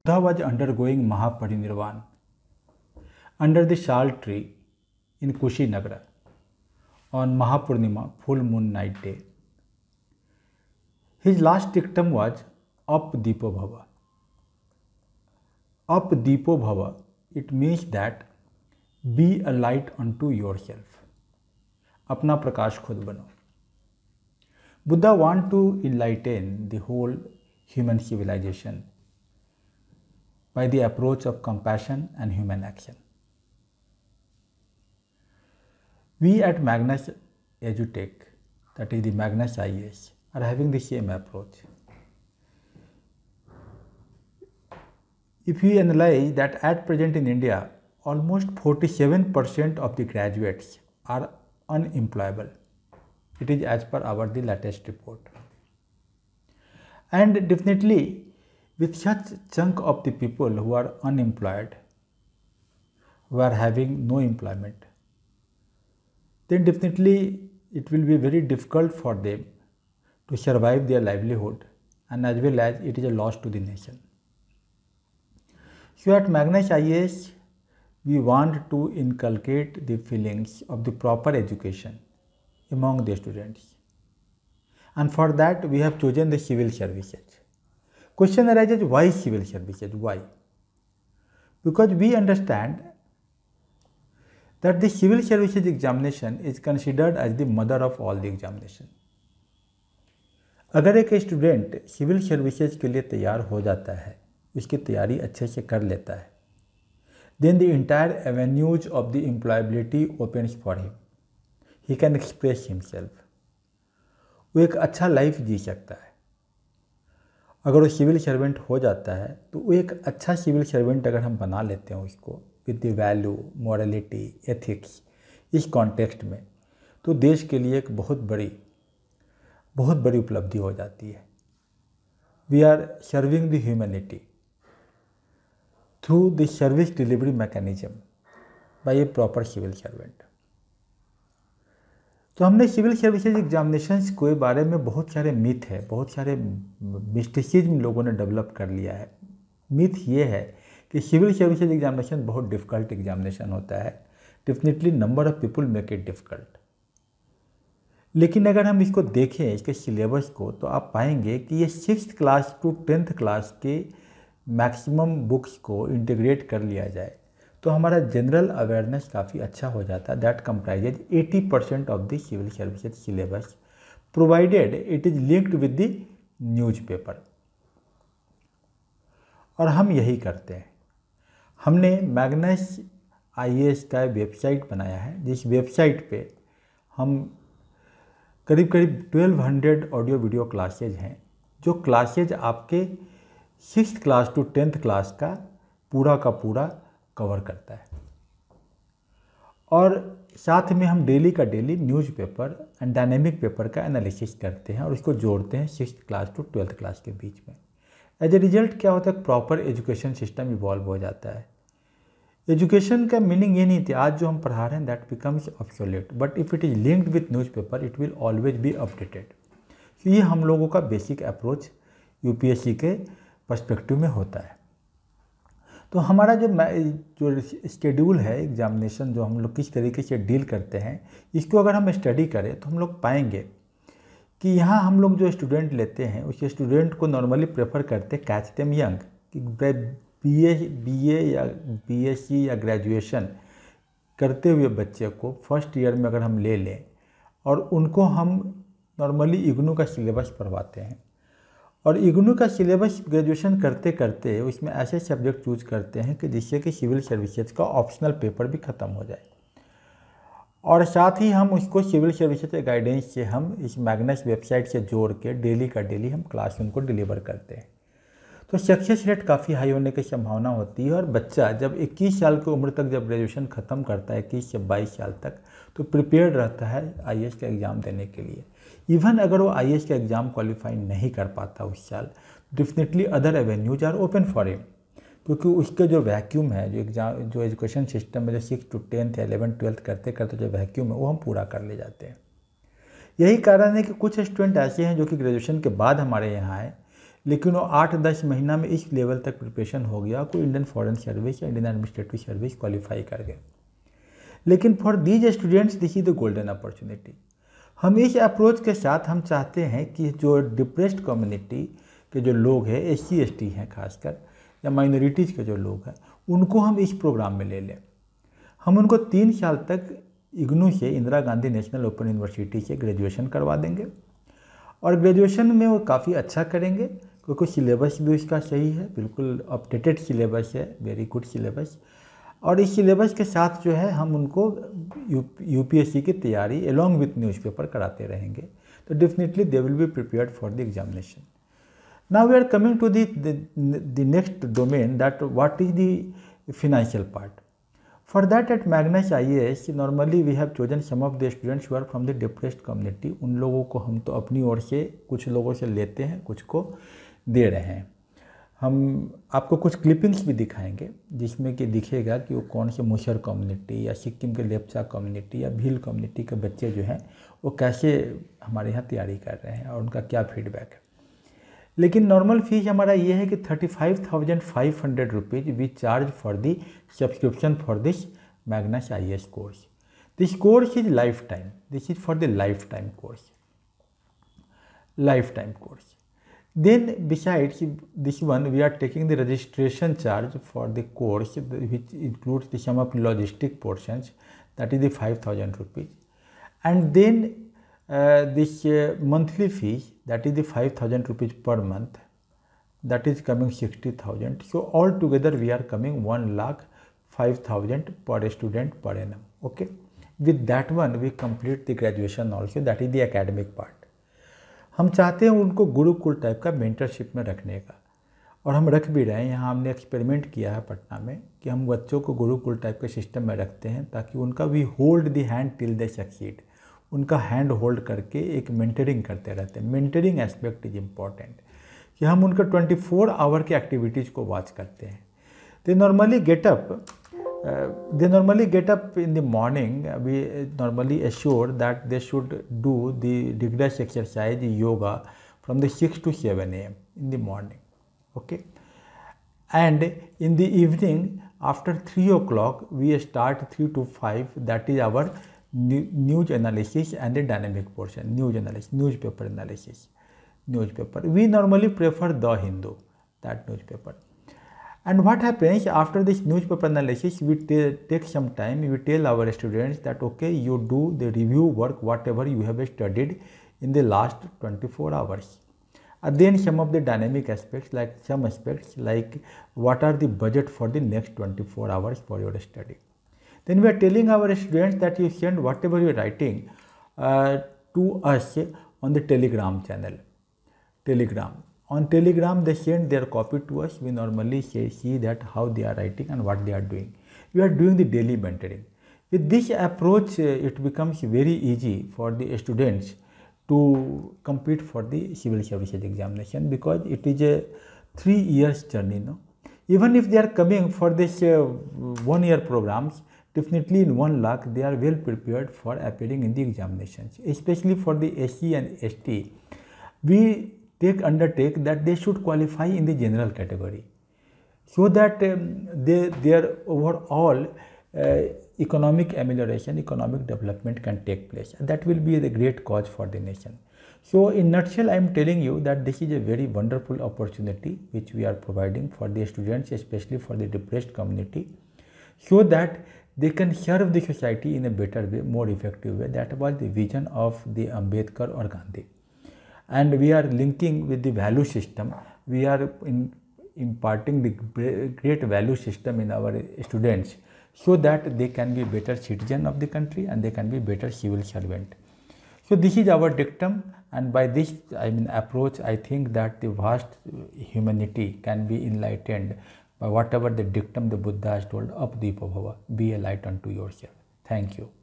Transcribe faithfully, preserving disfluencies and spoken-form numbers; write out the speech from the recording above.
Buddha was undergoing Mahaparinirvan under the sal tree in Kushinagar on Mahapurnima, full moon night day. His last dictum was up deepo bhava. Up deepo bhava, it means that be a light unto yourself. अपना प्रकाश खुद बनो. Buddha want to enlighten the whole human civilization by the approach of compassion and human action. We at Magnus EduTech, that is the MagnusIAS, are having the same approach. If we analyze that at present in India, almost forty-seven percent of the graduates are unemployable. It is as per our the latest report. And definitely with such chunk of the people who are unemployed, who are having no employment, then definitely it will be very difficult for them to survive their livelihood, and as well as it is a loss to the nation. So at MagnusIAS, we want to inculcate the feelings of the proper education among the students. And for that, we have chosen the civil services. Question arises, why civil services? Why? Because we understand that the civil services examination is considered as the mother of all the examination. अगर एक student civil services के लिए तैयार हो जाता है, उसकी तैयारी अच्छे से कर लेता है, then the entire avenues of the employability opens for him. He can express himself. वो एक अच्छा लाइफ जी सकता है. अगर वो सिविल सर्वेंट हो जाता है तो वो एक अच्छा सिविल सर्वेंट अगर हम बना लेते हैं उसको with the value, morality, ethics इस कॉन्टेक्स्ट में, तो देश के लिए एक बहुत बड़ी बहुत बड़ी उपलब्धि हो जाती है. We are serving the humanity through the service delivery mechanism by a proper civil servant. तो हमने सिविल सर्विसेज एग्जामिनेशंस के बारे में बहुत सारे मिथ है, बहुत सारे मिस्टिसिज्म लोगों ने डेवलप कर लिया है. मिथ ये है कि सिविल सर्विसेज एग्जामिनेशन बहुत डिफ़िकल्ट एग्जामिनेशन होता है. Definitely number of people make it difficult. लेकिन अगर हम इसको देखें, इसके सिलेबस को, तो आप पाएंगे कि ये sixth class to tenth class के मैक्सिमम बुक्स को इंटीग्रेट कर लिया जाए तो हमारा जनरल अवेयरनेस काफ़ी अच्छा हो जाता है. That comprises eighty percent of the civil services syllabus, provided it is linked with the newspaper. और हम यही करते हैं. हमने मैग्नस आईएएस का वेबसाइट बनाया है, जिस वेबसाइट पे हम करीब करीब twelve hundred audio video classes हैं, जो क्लासेज आपके sixth class to tenth class का पूरा का पूरा कवर करता है. और साथ में हम डेली का daily newspaper and dynamic paper का एनालिसिस करते हैं और उसको जोड़ते हैं sixth class to twelfth class के बीच में. एज ए रिजल्ट क्या होता है, प्रॉपर एजुकेशन सिस्टम इवॉल्व हो जाता है. एजुकेशन का मीनिंग ये नहीं थी आज जो हम पढ़ा रहे हैं that becomes obsolete, but if it is linked with newspaper it will always be updated. तो ये हम लोगों का बेसिक अप्रोच यूपीएससी के पर्सपेक्टिव में होता है. तो हमारा जो जो शेड्यूल है एग्जामिनेशन, जो हम लोग किस तरीके से डील करते हैं, इसको अगर हम स्टडी करें तो हम लोग पाएंगे कि यहाँ हम लोग जो स्टूडेंट लेते हैं उस स्टूडेंट को नॉर्मली प्रेफर करते हैं कैच देम यंग, कि बीए बीए या बीएससी या ग्रेजुएशन करते हुए बच्चे को फर्स्ट ईयर में अगर हम ले लें और उनको हम नॉर्मली इग्नू का सिलेबस पढ़वाते हैं. और इग्नू का सिलेबस ग्रेजुएशन करते करते उसमें ऐसे सब्जेक्ट चूज करते हैं कि जिससे कि सिविल सर्विसेज का ऑप्शनल पेपर भी ख़त्म हो जाए. और साथ ही हम उसको सिविल सर्विसेज गाइडेंस से हम इस मैग्नस वेबसाइट से जोड़ के डेली का डेली हम क्लास उनको डिलीवर करते हैं. तो सक्सेस रेट काफ़ी हाई होने की संभावना होती है. और बच्चा जब इक्कीस साल की उम्र तक जब ग्रेजुएशन ख़त्म करता है, इक्कीस से बाईस साल तक, तो प्रिपेयर्ड रहता है आईएएस का एग्ज़ाम देने के लिए. इवन अगर वो आईएएस का एग्ज़ाम क्वालिफाई नहीं कर पाता उस साल, definitely other avenues are open for him, क्योंकि उसके जो वैक्यूम है, जो एग्जाम जो एजुकेशन सिस्टम में जो six to tenth eleven twelfth करते करते जो वैक्यूम है वो हम पूरा कर ले जाते हैं. यही कारण है कि कुछ स्टूडेंट ऐसे हैं जो कि ग्रेजुएशन के बाद हमारे यहाँ आए, लेकिन वो आठ दस महीना में इस लेवल तक प्रिपरेशन हो गया, कोई इंडियन फॉरेन सर्विस या इंडियन एडमिनिस्ट्रेटिव सर्विस क्वालिफाई कर गए। लेकिन for these students this is the golden opportunity. हम इस अप्रोच के साथ हम चाहते हैं कि जो डिप्रेस्ड कम्युनिटी के जो लोग हैं, एस सी एस टी हैं खासकर, या माइनॉरिटीज़ के जो लोग हैं, उनको हम इस प्रोग्राम में ले लें। हम उनको तीन साल तक इग्नू से, Indira Gandhi national open university से ग्रेजुएशन करवा देंगे, और ग्रेजुएशन में वो काफ़ी अच्छा करेंगे क्योंकि सिलेबस भी उसका सही है, बिल्कुल अपडेटेड सिलेबस है, वेरी गुड सिलेबस। और इस सिलेबस के साथ जो है हम उनको यू पी एस सी की तैयारी एलॉन्ग विथ न्यूज़पेपर कराते रहेंगे, तो definitely they will be prepared for the examination. Now we are coming to the next domain, that what is the financial part. For that, at MagnusIAS normally we have chosen some of the students who are from the depressed community. उन लोगों को हम तो अपनी ओर से कुछ लोगों से लेते हैं, कुछ को दे रहे हैं। हम आपको कुछ क्लिपिंग्स भी दिखाएंगे जिसमें कि दिखेगा कि वो कौन से मुसर कम्युनिटी या सिक्किम के लेप्चा कम्युनिटी या भील कम्युनिटी के बच्चे जो हैं वो कैसे हमारे यहाँ तैयारी कर रहे हैं और उनका क्या फीडबैक है। लेकिन नॉर्मल फीस हमारा ये है कि thirty five thousand five hundred rupees we charge for the subscription for this MagnusIAS course. This course is life time, this is for the life time course, life time course. Then besides this one, we are taking the registration charge for the course, which includes the some of logistic portions, that is the five thousand rupees, and then uh, this uh, monthly fees, that is the five thousand rupees per month, that is coming sixty thousand. So altogether we are coming one lakh five thousand per student per annum. Okay, with that one we complete the graduation also, that is the academic part. हम चाहते हैं उनको Gurukul type का mentorship में रखने का, और हम रख भी रहे हैं। यहाँ हमने एक्सपेरिमेंट किया है पटना में कि हम बच्चों को गुरुकुल टाइप के सिस्टम में रखते हैं ताकि उनका we hold the hand till they succeed, उनका हैंड होल्ड करके एक मेंटरिंग करते रहते हैं। मेंटरिंग एस्पेक्ट इज इम्पॉर्टेंट कि हम उनका ट्वेंटी फोर आवर की एक्टिविटीज़ को वॉच करते हैं। They normally get up Uh, they normally get up in the morning. We normally assure that they should do the rigorous exercise, yoga, from the six to seven A M in the morning. Okay, and in the evening after three o'clock we start three to five. That is our news analysis and the dynamic portion. News analysis, newspaper analysis, newspaper. We normally prefer The Hindu, that newspaper. And what happens after this newspaper analysis, we take some time, we tell our students that okay, you do the review work whatever you have studied in the last twenty-four hours. And then some of the dynamic aspects, like some aspects like what are the budget for the next twenty-four hours for your study. Then we are telling our students that you send whatever you are writing uh, to us on the Telegram channel, Telegram. On Telegram, they send their copy to us. We normally say, see that how they are writing and what they are doing. We are doing the daily mentoring. With this approach, uh, it becomes very easy for the students to compete for the civil services examination, because it is a three years journey. No? Even if they are coming for this uh, one year programs, definitely in one lakh they are well prepared for appearing in the examinations. Especially for the S C and S T, we take undertake that they should qualify in the general category, so that um, they, their overall uh, economic amelioration, economic development can take place. And that will be the great cause for the nation. So in nutshell, I am telling you that this is a very wonderful opportunity which we are providing for the students, especially for the depressed community, so that they can serve the society in a better way, more effective way. That was the vision of the Ambedkar or Gandhi. And we are linking with the value system. We are in, imparting the great value system in our students, so that they can be better citizen of the country and they can be better civil servant. So this is our dictum, and by this I mean approach, I think that the vast humanity can be enlightened by whatever the dictum the Buddha has told, up deepo bhava, be a light unto yourself. Thank you.